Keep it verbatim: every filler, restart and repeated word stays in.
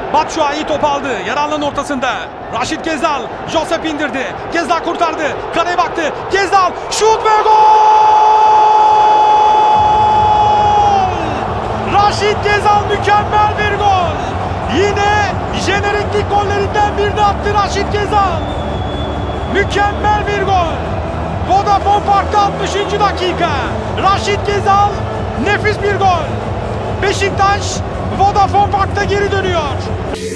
Batshuayi top aldı. Yer alanın ortasında. Raşit Gezal. Josep indirdi. Gezal kurtardı. Kaleye baktı. Gezal. Şut ve gol! Raşit Gezal mükemmel bir gol. Yine jeneriklik gollerinden birini attı Raşit Gezal. Mükemmel bir gol. Vodafone Park'ta altmışıncı dakika. Raşit Gezal nefis bir gol. Beşiktaş Vodafone Park'ta geri dönüyor.